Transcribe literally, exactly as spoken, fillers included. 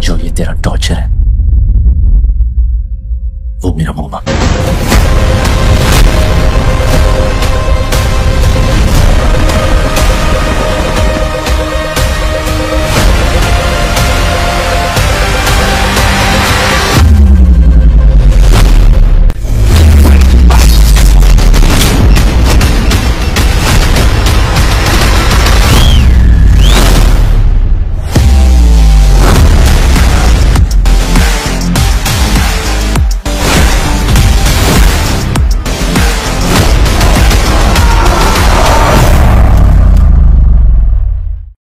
जो ये तेरा टॉर्चर है वो मेरा मुंह मांग।